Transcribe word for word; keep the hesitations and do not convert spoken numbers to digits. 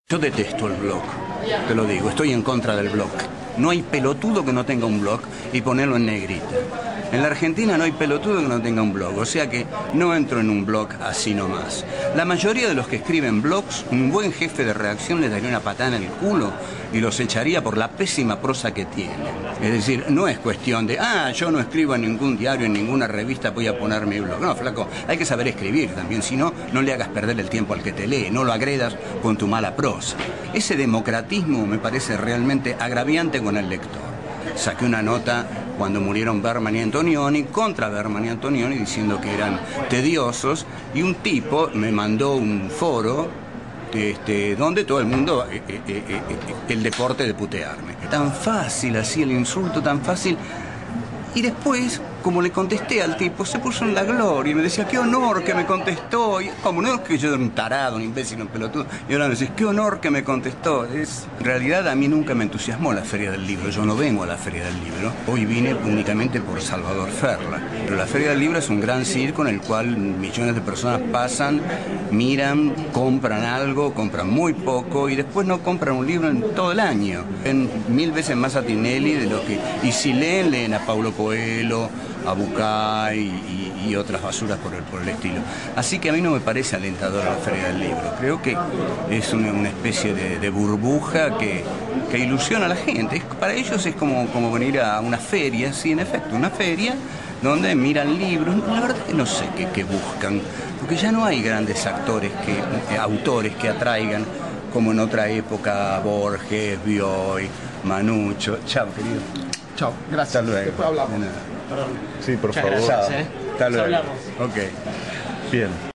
Yo detesto el blog, te lo digo, estoy en contra del blog. No hay pelotudo que no tenga un blog y ponerlo en negrita. En la Argentina no hay pelotudo que no tenga un blog, o sea que no entro en un blog así nomás. La mayoría de los que escriben blogs, un buen jefe de redacción les daría una patada en el culo y los echaría por la pésima prosa que tienen. Es decir, no es cuestión de, ah, yo no escribo en ningún diario, en ninguna revista, voy a poner mi blog. No, flaco, hay que saber escribir también, si no, no le hagas perder el tiempo al que te lee, no lo agredas con tu mala prosa. Ese democratismo me parece realmente agraviante con el lector. Saqué una nota cuando murieron Berman y Antonioni, contra Berman y Antonioni, diciendo que eran tediosos, y un tipo me mandó un foro este, donde todo el mundo, eh, eh, eh, eh, el deporte de putearme. Tan fácil, así el insulto, tan fácil. Y después, como le contesté al tipo, se puso en la gloria y me decía, qué honor que me contestó. Y como no es que yo era un tarado, un imbécil, un pelotudo, y ahora me decís, qué honor que me contestó. Es, en realidad a mí nunca me entusiasmó la Feria del Libro, yo no vengo a la Feria del Libro. Hoy vine únicamente por Salvador Ferla. Pero la Feria del Libro es un gran circo en el cual millones de personas pasan, miran, compran algo, compran muy poco y después no compran un libro en todo el año. Ven mil veces más a Tinelli de lo que... Y si leen, leen a Paulo Coelho, a Bucay y, y, y otras basuras por el, por el estilo. Así que a mí no me parece alentadora la Feria del Libro. Creo que es una, una especie de, de burbuja que, que ilusiona a la gente. Es, para ellos es como, como venir a una feria, sí, en efecto, una feria donde miran libros. La verdad que no sé qué, qué buscan, porque ya no hay grandes actores, que, eh, autores que atraigan, como en otra época, Borges, Bioy, Manucho. Chao, querido. Chao, gracias. Hasta luego. Después hablamos. Sí, por Muchas favor. gracias, ¿eh? Hasta luego. Hablamos. Ok. Bien.